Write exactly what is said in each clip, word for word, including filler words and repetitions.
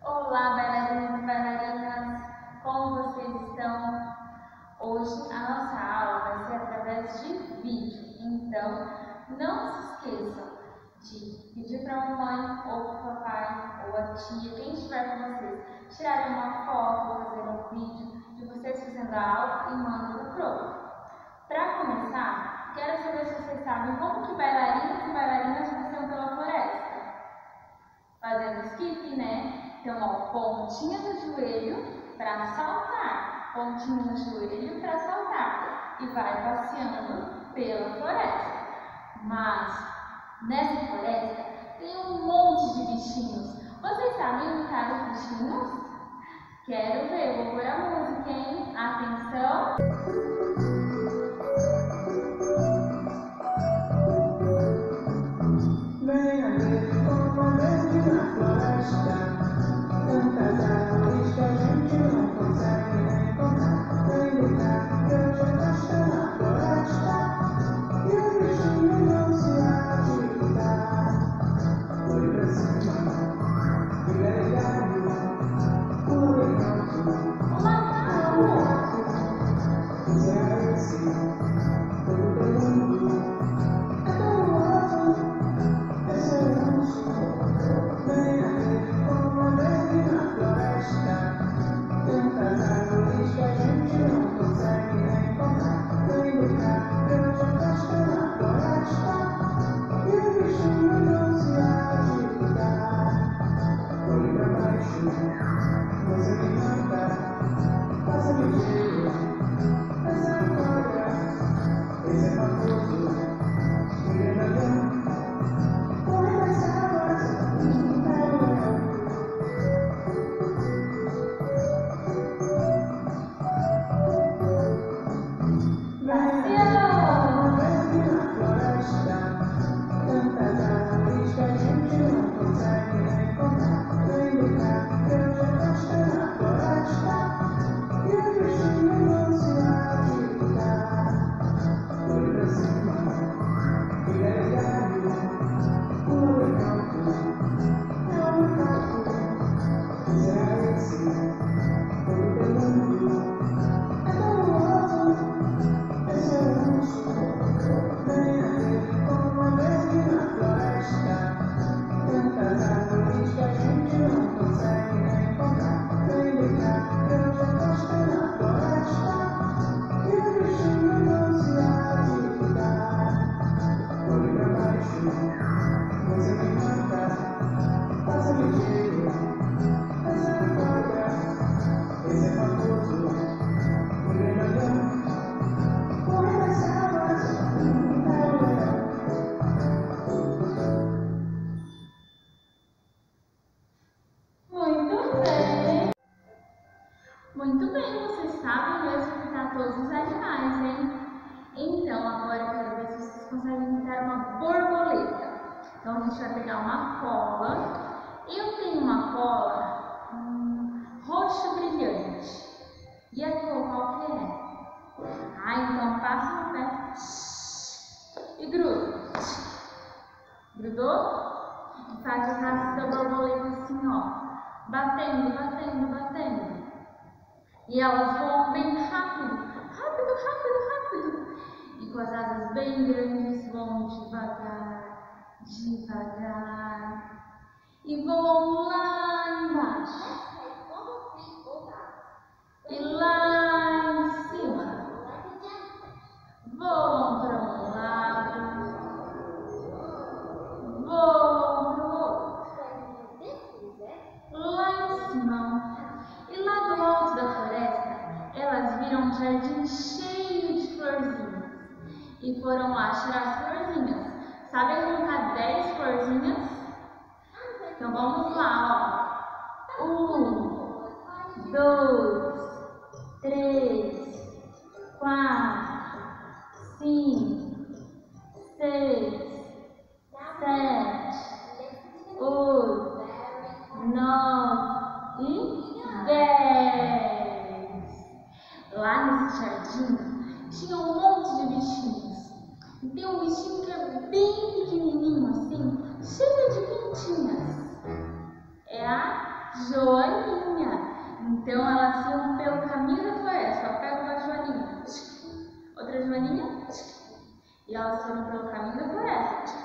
Olá, bailarinos e bailarinas, como vocês estão? Hoje a nossa aula vai ser através de vídeo, então não se esqueçam de pedir para a mamãe ou para o papai ou a tia, quem estiver com vocês, tirarem uma foto, fazer um vídeo de vocês fazendo a aula e mandando para o outro. Para começar, quero saber se vocês sabem como que bailarinos e bailarinas passeiam pela floresta. Fazendo skip, né? Então, ó, pontinha no joelho para saltar, pontinha no joelho para saltar e vai passeando pela floresta. Mas nessa floresta tem um monte de bichinhos. Vocês sabem imitar os bichinhos? Quero ver, vou pôr a música, hein? Atenção! Muito bem, vocês sabem mesmo imitar todos os animais, hein? Então, agora eu quero ver se vocês conseguem imitar uma borboleta. Então, a gente vai pegar uma cola. Eu tenho uma cola hum, roxo brilhante. E a cor qual que é? Ah, então passa no pé e gruda. Grudou? E faz os rastros da borboleta assim, ó. Batendo, batendo, batendo. E elas voam bem rápido, rápido, rápido, rápido. E com as asas bem grandes vão devagar, devagar. E voam lá embaixo. E lá em cima. Voam para um lado. Voam para o outro. Lá em cima. E lá do alto da floresta, elas viram um jardim cheio de florzinhas. E foram lá tirar as florzinhas. Sabem contar dez florzinhas? Então vamos lá, ó. Um, dois, três, quatro, cinco, seis, sete, oito, nove e dez. Lá nesse jardim tinha um monte de bichinhos. E tem um bichinho que é bem pequenininho assim, cheio de pintinhas. É a joaninha. Então elas iam pelo caminho da floresta. Ó, pega uma joaninha, outra joaninha, e elas foram pelo caminho da floresta.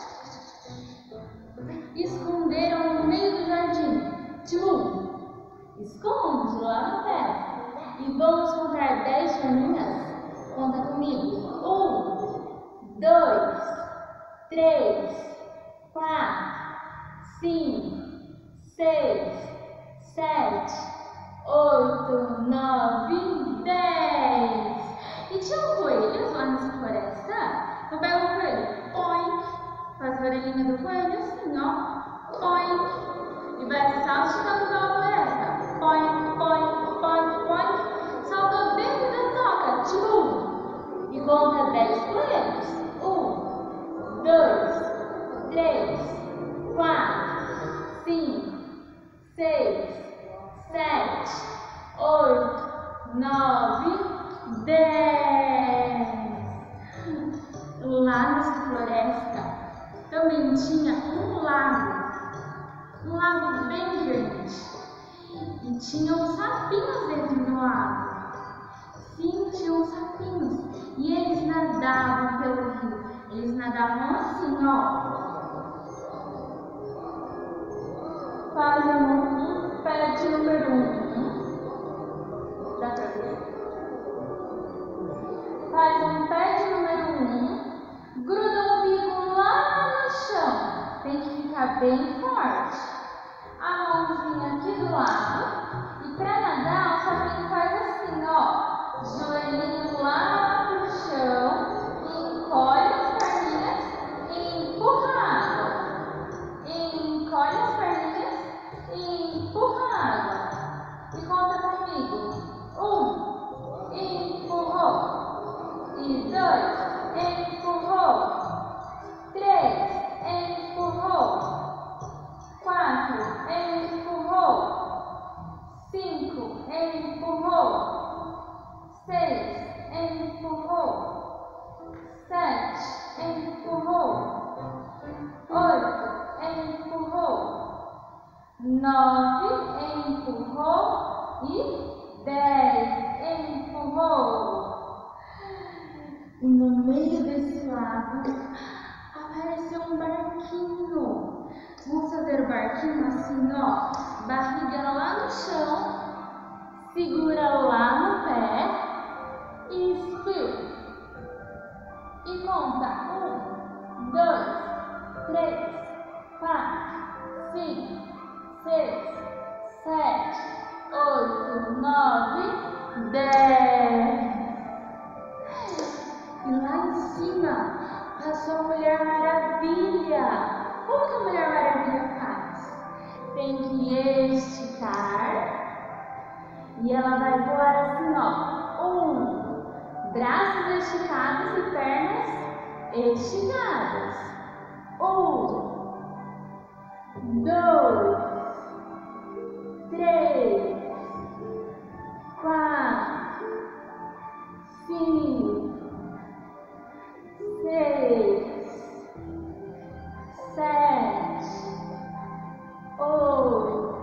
Esconderam no meio do jardim. Tchum! Esconde lá no pé. E vamos contar dez joaninhas? Conta comigo. Um, dois, três, quatro, cinco, seis, sete, oito, nove, dez. E tinham coelhos lá nessa floresta? Então pega o coelho, põe, faz a orelhinha do coelho assim, ó, põe, e vai saltando pela floresta, põe, põe, põe, põe, saltou dentro da toca, tchum! E conta dez coelhos. Um, dois, três, quatro, cinco, seis, sete, oito, nove, dez. Lá nessa floresta também tinha um lago, um lago bem grande. E tinham sapinhos dentro do lago. Sim, tinham sapinhos. E eles nadavam pelo rio. Eles nadavam assim, ó. Faziam um pé de número um. Dá pra ver? Faz um pé de número um. Gruda o umbigo lá no chão. Tem que ficar bem forte. A mãozinha aqui do lado. E pra nadar, o sapinho faz assim, ó. Joelhinho lá pro chão, encolhe as perninhas e empurra a água. Encolhe as perninhas e empurra a água. E conta comigo. Um, empurrou. E dois, empurrou. Três, empurrou. Quatro, empurrou. Cinco, empurrou. Seis, empurrou. Sete, empurrou. Oito, empurrou. Nove, empurrou. E dez, empurrou. E no meio desse lago apareceu um barquinho. Vamos fazer o barquinho assim, ó. Barriga lá no chão. Segura lá no pé. E inspira. E conta. Um, dois, três, quatro, cinco, seis, sete, oito, nove, dez. E lá em cima passou a Mulher Maravilha. Como que a Mulher Maravilha faz? Tem que esticar. E ela vai voar assim, ó. Um. Braços esticados e pernas esticadas. Um, dois, três, quatro, cinco, seis, sete, oito,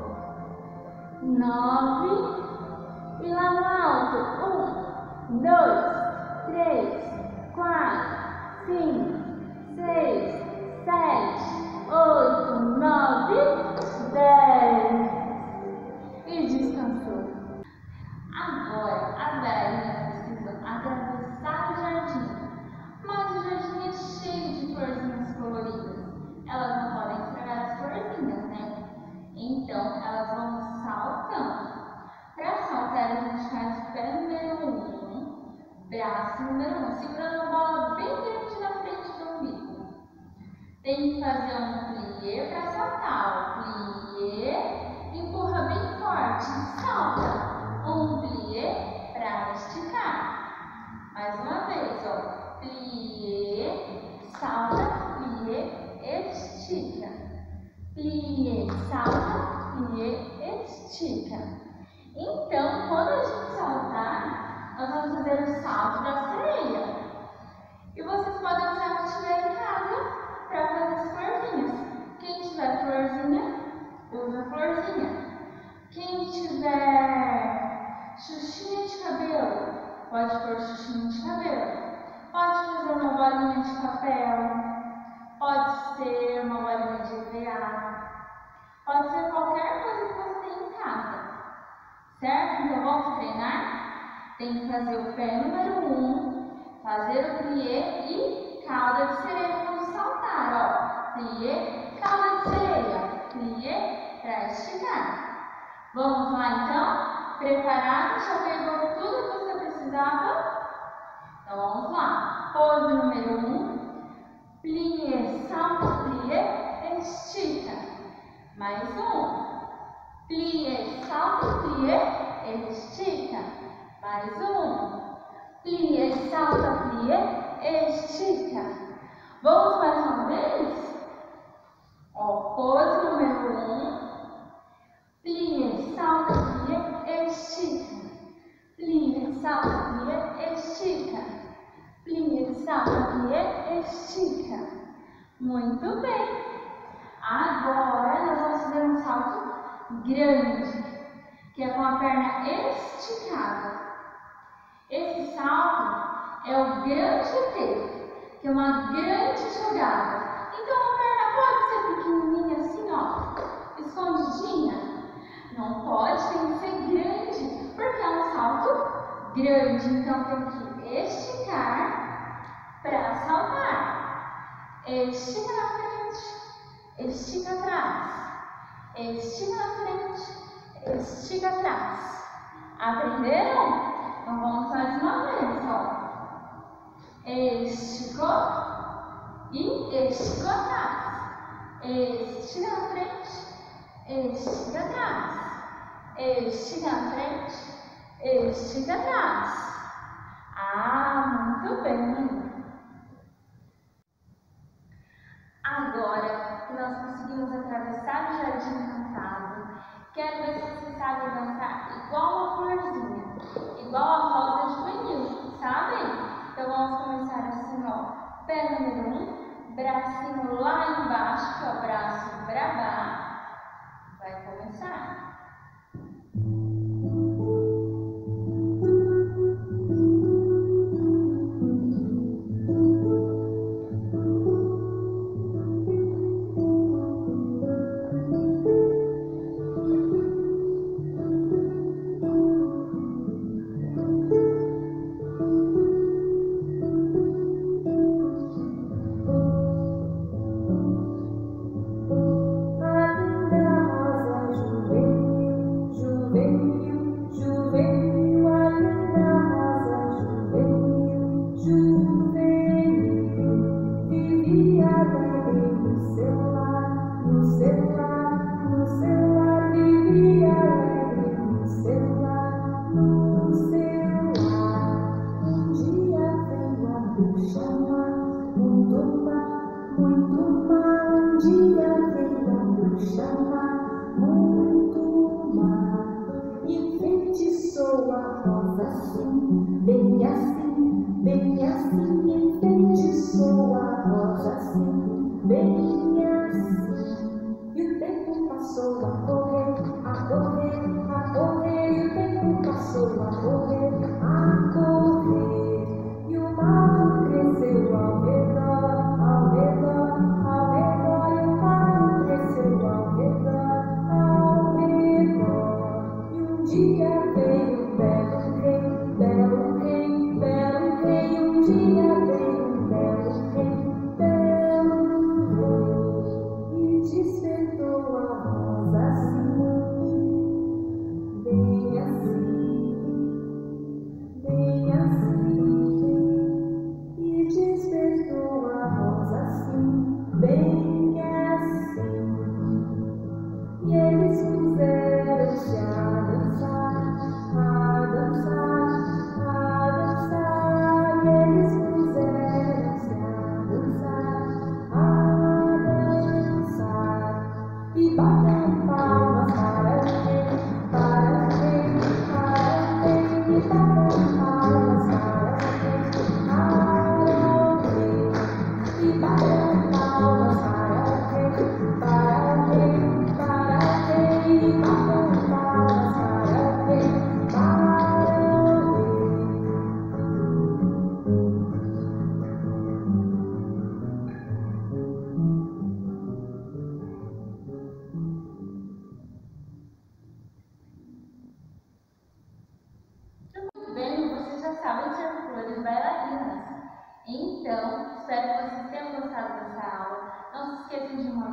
nove e lá no alto. Um, dois, três, quatro, cinco, seis, sete, oito, nove, dez. E descansou. Agora, as velhinhas precisam atravessar o jardim. Mas o jardim é cheio de florzinhas coloridas. Elas não podem estragar as florzinhas, né? Então, elas vão saltando. Para saltar, a gente faz o pé número um, braço número um, segurando a bola bem grande na frente do umbigo. Tem que fazer um plié para saltar. O plié, empurra bem forte, salta. Um plié para esticar. Mais uma vez, ó. Plié, salta, plié, estica. Plié, salta, plié, estica. Então, quando a gente saltar, nós vamos fazer o salto da sereia. E vocês podem usar o que tiver em casa para fazer as florzinhas. Quem tiver florzinha, usa florzinha. papel, pode ser uma bolinha de E V A, pode ser qualquer coisa que você tem em casa, certo? Então vamos treinar? Tem que fazer o pé número um, fazer o plié e cauda de sereia quando saltar, ó. Plié, cauda de sereia, plié para esticar. Vamos lá então? Preparado? Já pegou tudo que você precisava? Então vamos lá. Pose número um, plié, salta, plié, estica. Mais um. Plié, salta, plié, estica. Mais um. Plié, salta, plié, estica. Vamos mais uma vez? Ó, pose número um. Plié, salta, plié, estica. Plié, salta, plié, estica. Plié, salta, plié, estica. Muito bem. Agora nós vamos fazer um salto grande, que é com a perna esticada. Esse salto é o grande T, que é uma grande jogada. Então a perna pode ser pequenininha assim, ó, escondidinha. Não pode, tem que ser grande, porque é um salto grande. Então tem que esticar para saltar. Estica na frente, estica atrás. Estica na frente, estica atrás. Aprenderam? Então vamos mais uma vez, ó. Esticou e esticou atrás. Estica na frente, estica atrás. Estica na frente, estica atrás. Ah, muito bem. Agora que nós conseguimos atravessar o jardim encantado, quero ver se vocês sabem dançar igual uma florzinha, igual a rosa juvenil, sabem? Então vamos começar assim, ó. Pé número um, bracinho lá embaixo, que é o braço brabá. Vai começar. Chama muito mar e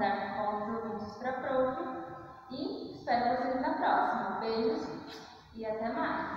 mandar fotos ou vídeos para a prof. E espero vocês na próxima. Beijos e até mais!